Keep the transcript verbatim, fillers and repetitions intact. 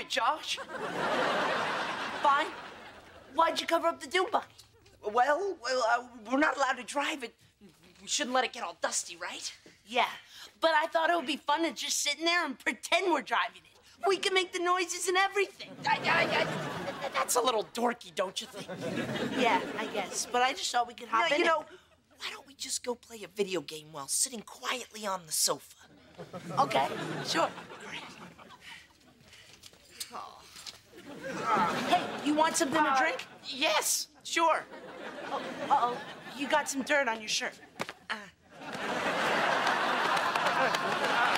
it, Josh. Fine. Why'd you cover up the dune buggy? Well, well, uh, we're not allowed to drive it. We shouldn't let it get all dusty, right? Yeah, but I thought it would be fun to just sit in there and pretend we're driving it. We can make the noises and everything. I, I, I, that's a little dorky, don't you think? Yeah, I guess. But I just thought we could hop no, in you it. know, why don't we just go play a video game while sitting quietly on the sofa? Okay, sure. Great. Hey, you want something Uh, to drink? Yes, sure. Oh, uh-oh, you got some dirt on your shirt. Uh.